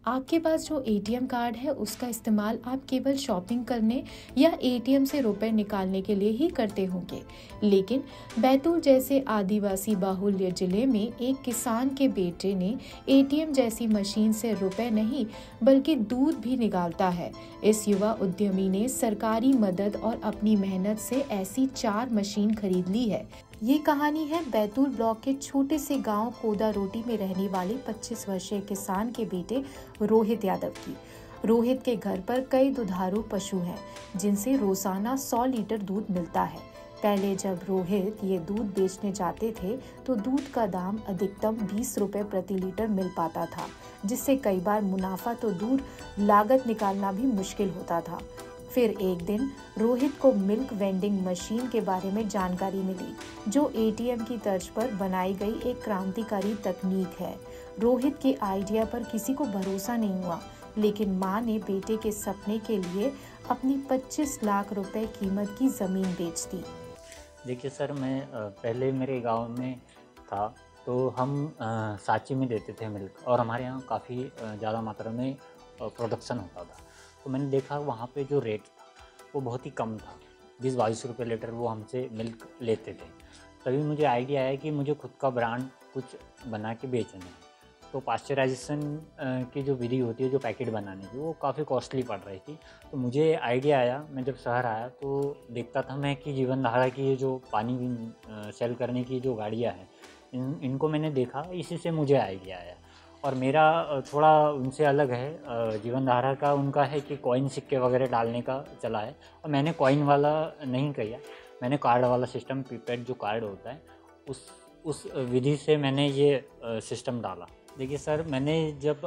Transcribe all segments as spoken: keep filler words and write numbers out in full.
आपके पास जो ATM card है उसका इस्तेमाल आप केवल शॉपिंग करने या एटीएम से रुपए निकालने के लिए ही करते होंगे, लेकिन बैतूल जैसे आदिवासी बाहुल्य जिले में एक किसान के बेटे ने एटीएम जैसी मशीन से रुपए नहीं बल्कि दूध भी निकालता है। इस युवा उद्यमी ने सरकारी मदद और अपनी मेहनत से ऐसी चार मशीन खरीद ली है। ये कहानी है बैतूल ब्लॉक के छोटे से गांव कोदा रोटी में रहने वाले पच्चीस वर्षीय किसान के बेटे रोहित यादव की। रोहित के घर पर कई दुधारू पशु हैं, जिनसे रोजाना सौ लीटर दूध मिलता है। पहले जब रोहित ये दूध बेचने जाते थे तो दूध का दाम अधिकतम बीस रुपए प्रति लीटर मिल पाता था, जिससे कई बार मुनाफा तो दूर लागत निकालना भी मुश्किल होता था। फिर एक दिन रोहित को मिल्क वेंडिंग मशीन के बारे में जानकारी मिली, जो एटीएम की तर्ज पर बनाई गई एक क्रांतिकारी तकनीक है। रोहित के आइडिया पर किसी को भरोसा नहीं हुआ, लेकिन मां ने बेटे के सपने के लिए अपनी पच्चीस लाख रुपए कीमत की जमीन बेच दी। देखिए सर, मैं पहले मेरे गांव में था तो हम सांची में देते थे मिल्क, और हमारे यहाँ काफ़ी ज़्यादा मात्रा में प्रोडक्शन होता था। तो मैंने देखा वहाँ पे जो रेट था वो बहुत ही कम था, बीस बाईस रुपये लीटर वो हमसे मिल्क लेते थे। तभी मुझे आइडिया आया कि मुझे खुद का ब्रांड कुछ बना के बेचना है। तो पाश्चराइजेशन की जो विधि होती है जो पैकेट बनाने की, वो काफ़ी कॉस्टली पड़ रही थी। तो मुझे आइडिया आया, मैं जब शहर आया तो देखता था मैं कि जीवन धारा की ये जो पानी सेल करने की जो गाड़ियाँ हैं, इन इनको मैंने देखा, इसी से मुझे आइडिया आया। और मेरा थोड़ा उनसे अलग है, जीवन धारा का उनका है कि कॉइन सिक्के वगैरह डालने का चला है, और मैंने कॉइन वाला नहीं किया, मैंने कार्ड वाला सिस्टम, प्रीपेड जो कार्ड होता है उस उस विधि से मैंने ये सिस्टम डाला। देखिए सर, मैंने जब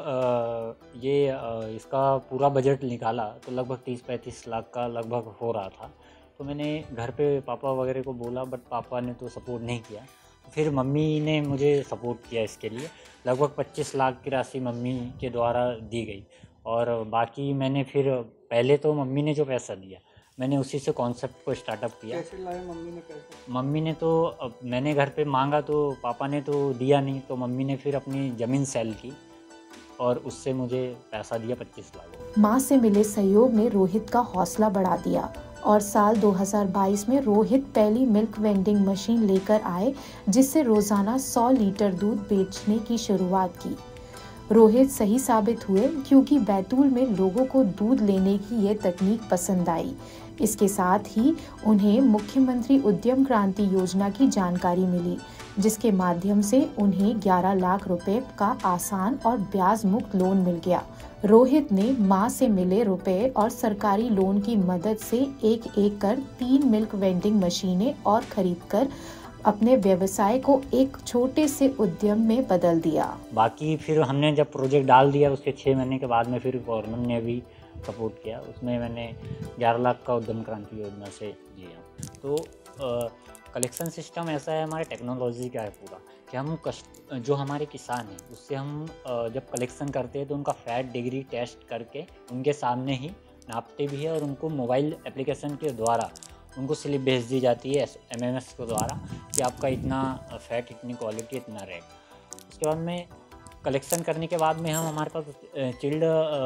ये इसका पूरा बजट निकाला तो लगभग तीस पैंतीस लाख का लगभग हो रहा था। तो मैंने घर पे पापा वगैरह को बोला, बट पापा ने तो सपोर्ट नहीं किया। फिर मम्मी ने मुझे सपोर्ट किया इसके लिए। लगभग पच्चीस लाख की राशि मम्मी के द्वारा दी गई, और बाकी मैंने फिर पहले तो मम्मी ने जो पैसा दिया मैंने उसी से कॉन्सेप्ट को स्टार्टअप किया। कैसे लाए मम्मी ने पैसा? मम्मी ने तो अब मैंने घर पे मांगा तो पापा ने तो दिया नहीं, तो मम्मी ने फिर अपनी ज़मीन सेल की और उससे मुझे पैसा दिया पच्चीस लाख। माँ से मिले सहयोग ने रोहित का हौसला बढ़ा दिया और साल दो हज़ार बाईस में रोहित पहली मिल्क वेंडिंग मशीन लेकर आए, जिससे रोजाना सौ लीटर दूध बेचने की शुरुआत की। रोहित सही साबित हुए, क्योंकि बैतूल में लोगों को दूध लेने की ये तकनीक पसंद आई। इसके साथ ही उन्हें मुख्यमंत्री उद्यम क्रांति योजना की जानकारी मिली, जिसके माध्यम से उन्हें ग्यारह लाख रुपए का आसान और ब्याज मुक्त लोन मिल गया। रोहित ने मां से मिले रुपए और सरकारी लोन की मदद से एक एक कर तीन मिल्क वेंडिंग मशीनें और खरीदकर अपने व्यवसाय को एक छोटे से उद्यम में बदल दिया। बाकी फिर हमने जब प्रोजेक्ट डाल दिया उसके छः महीने के बाद में फिर गवर्नमेंट ने भी सपोर्ट किया, उसमें मैंने ग्यारह लाख का उद्यम क्रांति योजना से दिया। तो कलेक्शन सिस्टम ऐसा है, हमारे टेक्नोलॉजी का है पूरा, कि हम कस्ट जो हमारे किसान हैं उससे हम जब कलेक्शन करते हैं तो उनका फैट डिग्री टेस्ट करके उनके सामने ही नापते भी है, और उनको मोबाइल एप्लीकेशन के द्वारा उनको स्लिप भेज दी जाती है एम एम एस के द्वारा कि आपका इतना फैट, इतनी क्वालिटी, इतना रेट। उसके बाद में कलेक्शन करने के बाद में हम हमारे पास चिल्ड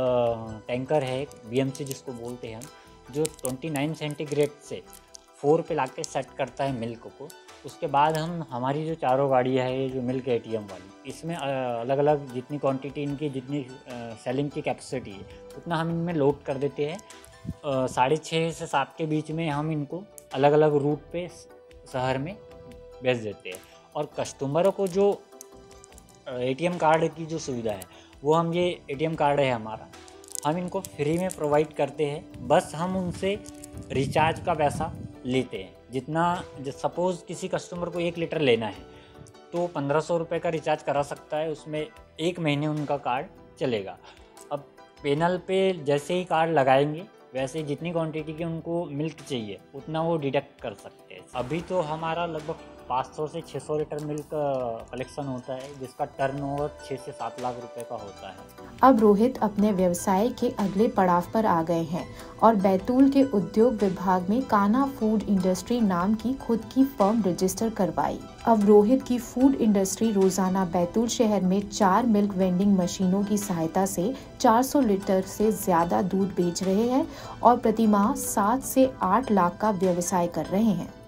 टैंकर है बी एम सी जिसको बोलते हैं हम, जो उनतीस सेंटीग्रेड से फोर पे लाके सेट करता है मिल्क को। उसके बाद हम हमारी जो चारों गाड़ियाँ है जो मिल्क एटीएम वाली, इसमें अलग अलग जितनी क्वांटिटी इनकी, जितनी सेलिंग की कैपेसिटी है उतना हम इनमें लोड कर देते हैं। साढ़े छः से सात के बीच में हम इनको अलग अलग रूट पे शहर में भेज देते हैं। और कस्टमरों को जो एटीएम कार्ड की जो सुविधा है वो हम, ये एटीएम कार्ड है हमारा, हम इनको फ्री में प्रोवाइड करते हैं। बस हम उनसे रिचार्ज का पैसा लेते हैं, जितना सपोज़ किसी कस्टमर को एक लीटर लेना है तो पंद्रह सौ रुपये का रिचार्ज करा सकता है, उसमें एक महीने उनका कार्ड चलेगा। अब पैनल पे जैसे ही कार्ड लगाएंगे वैसे जितनी क्वांटिटी की उनको मिल्क चाहिए उतना वो डिडक्ट कर सकते हैं। अभी तो हमारा लगभग पाँच सौ से छह सौ लीटर मिल्क कलेक्शन होता है, जिसका टर्नओवर छह से सात लाख रुपए का होता है। अब रोहित अपने व्यवसाय के अगले पड़ाव पर आ गए हैं और बैतूल के उद्योग विभाग में कान्हा फूड इंडस्ट्री नाम की खुद की फर्म रजिस्टर करवाई। अवरोहित की फूड इंडस्ट्री रोजाना बैतूल शहर में चार मिल्क वेंडिंग मशीनों की सहायता से चार सौ लीटर से ज्यादा दूध बेच रहे हैं और प्रतिमाह सात से आठ लाख का व्यवसाय कर रहे हैं।